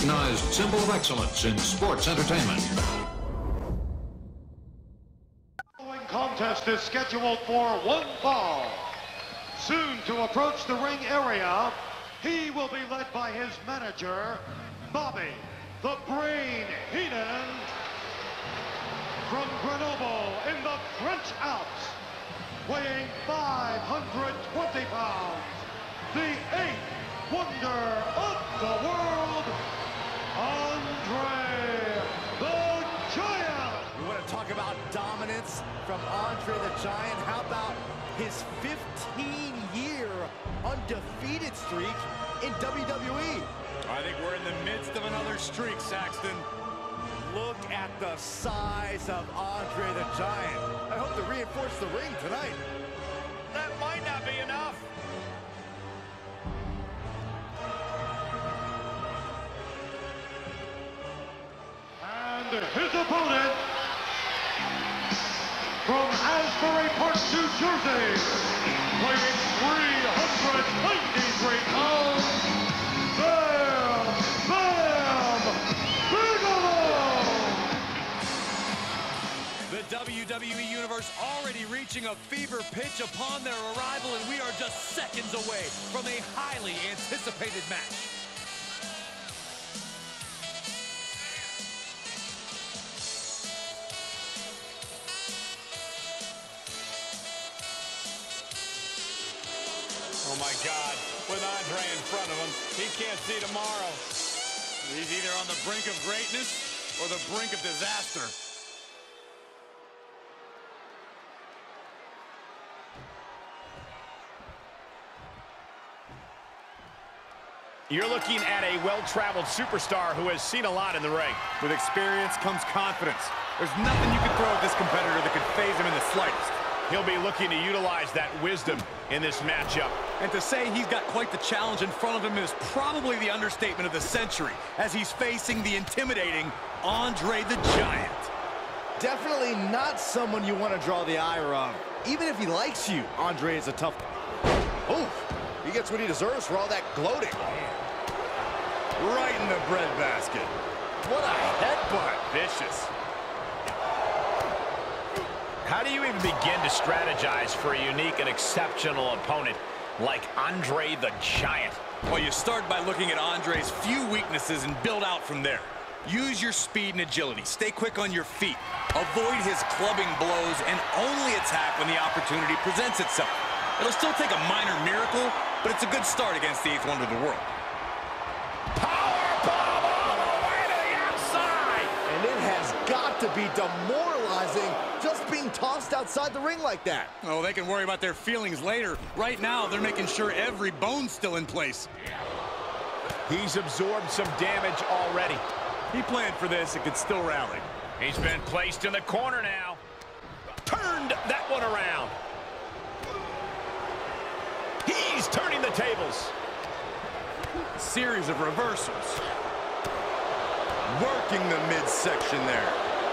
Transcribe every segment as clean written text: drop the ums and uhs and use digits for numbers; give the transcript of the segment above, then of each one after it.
recognized symbol of excellence in sports entertainment. The following contest is scheduled for one fall. Soon to approach the ring area, he will be led by his manager, Bobby the Brain Heenan, from Grenoble in the French Alps, weighing 520 pounds, the eighth wonder of the world, Andre the Giant. We want to talk about dominance from Andre the Giant. How about his 15-year undefeated streak in WWE? I think we're in the midst of another streak, Saxton. Look at the size of Andre the Giant. I hope to reinforce the ring tonight. That might not be enough. And his opponent, from Asbury Park, New Jersey, weighing 393 pounds, Bam Bigelow! The WWE Universe already reaching a fever pitch upon their arrival, and we are just seconds away from a highly anticipated match. Oh my God, with Andre in front of him, he can't see tomorrow. He's either on the brink of greatness or the brink of disaster. You're looking at a well-traveled superstar who has seen a lot in the ring. With experience comes confidence. There's nothing you can throw at this competitor that could phase him in the slightest. He'll be looking to utilize that wisdom in this matchup. And to say he's got quite the challenge in front of him is probably the understatement of the century, as he's facing the intimidating Andre the Giant. Definitely not someone you want to draw the ire of. Even if he likes you, Andre is a tough... Oof! He gets what he deserves for all that gloating. Right in the breadbasket. What a headbutt. Vicious. How do you even begin to strategize for a unique and exceptional opponent like Andre the Giant? Well, you start by looking at Andre's few weaknesses and build out from there. Use your speed and agility. Stay quick on your feet. Avoid his clubbing blows and only attack when the opportunity presents itself. It'll still take a minor miracle, but it's a good start against the eighth wonder of the world. Powerbomb all the way to the outside! And it has got to be demoralizing just being tossed outside the ring like that. Oh, they can worry about their feelings later. Right now, they're making sure every bone's still in place. He's absorbed some damage already. He planned for this and could still rally. He's been placed in the corner now. Turned that one around. He's turning the tables. Series of reversals. Working the midsection there.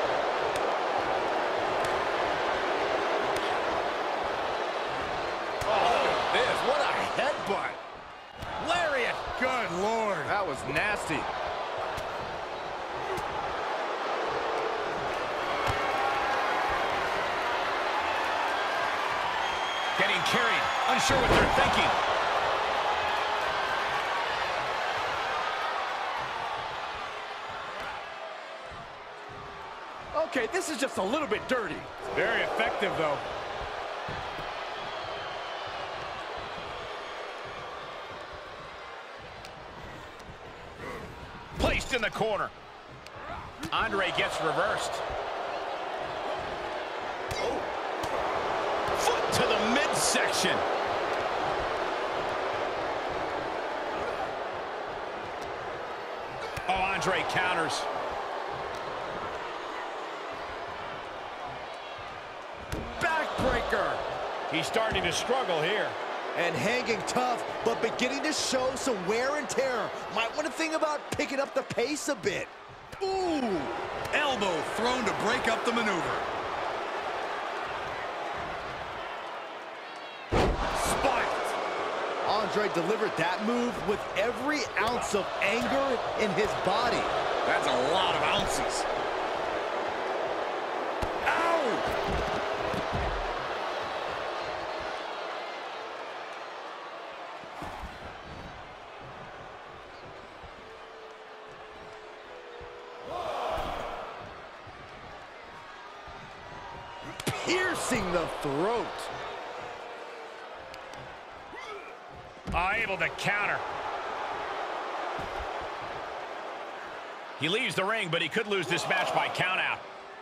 Oh, this, what a headbutt. Lariat. Good Lord. That was nasty. Getting carried, unsure what they're thinking. Okay, this is just a little bit dirty. Very effective, though. Placed in the corner. Andre gets reversed. Foot to the midsection. Oh, Andre counters. Backbreaker. He's starting to struggle here. And hanging tough, but beginning to show some wear and tear. Might want to think about picking up the pace a bit. Ooh! Elbow thrown to break up the maneuver. Spiked. Andre delivered that move with every ounce of anger in his body. That's a lot of ounces. Ow! Piercing the throat. Able to counter. He leaves the ring, but he could lose this match by countout.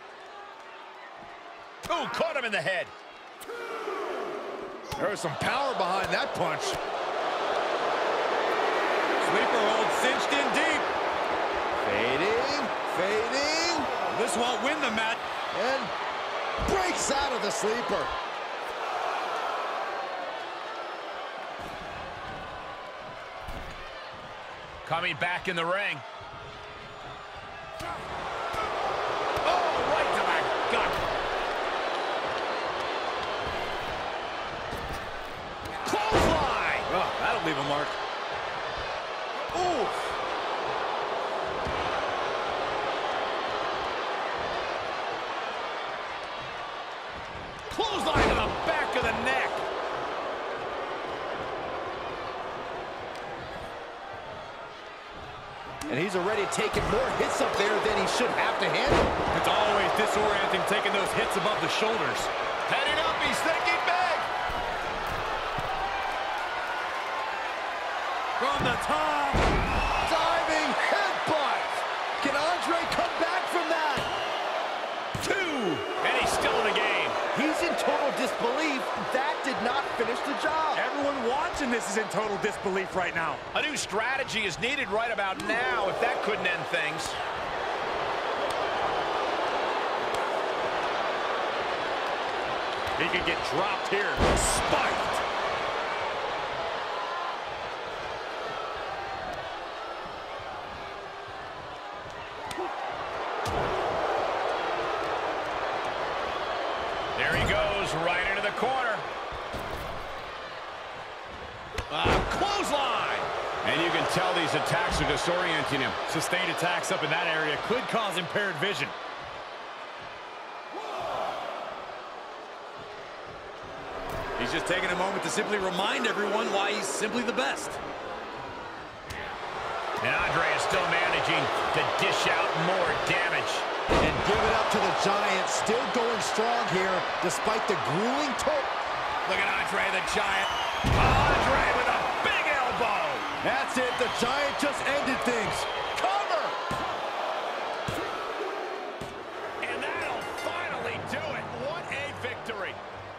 Oh, caught him in the head. There was some power behind that punch. Sleeper hold cinched in deep. Fading, fading. This won't win the match. And breaks out of the sleeper. Coming back in the ring. Oh, right to the gut. Clothesline. Oh, that'll leave a mark. Ooh. Clothesline to the back of the neck. And he's already taken more hits up there than he should have to handle. It's always disorienting taking those hits above the shoulders. Heading up, he's thinking big. From the top. Diving headbutt. Can Andre come back from that? 2. And he's still in the game. He's in total disbelief. That did not finish the job. Everyone watching this is in total disbelief right now. A new strategy is needed right about now if that couldn't end things. He could get dropped here. Spiked. There he goes, right into the corner. Clothesline! And you can tell these attacks are disorienting him. Sustained attacks up in that area could cause impaired vision. He's just taking a moment to simply remind everyone why he's simply the best. And Andre is still managing to dish out more damage. And give it up to the Giant, still going strong here, despite the grueling toll. Look at Andre the Giant. Andre with a big elbow. That's it, the Giant just ended things. Cover! And that'll finally do it. What a victory.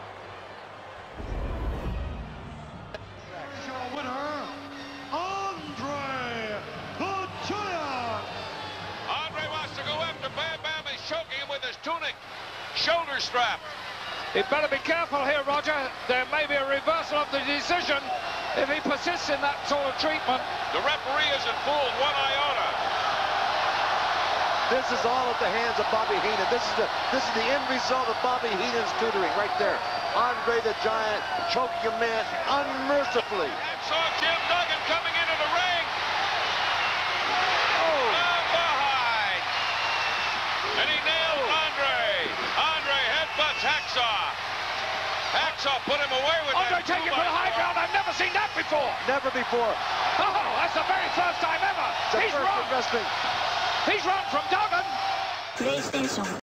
Your winner, Andre the Giant. Andre wants to go after Bam Bam. He's choking him with his tunic shoulder strap. He'd better be careful here, Roger. There may be a reversal of the decision if he persists in that sort of treatment. The referee isn't fooled one iota. This is all at the hands of Bobby Heenan. This is the end result of Bobby Heenan's tutoring right there. Andre the Giant choking a man unmercifully. And saw Jim Duggan coming into the ring. Oh. From behind. And he nailed Andre. Andre headbutts Hacksaw. Hacksaw put him away with Andre that. taking for the high ground. I've never seen that before. Never before. Oh, that's the very first time ever. It's the He's first run. in wrestling. He's run from Duggan. PlayStation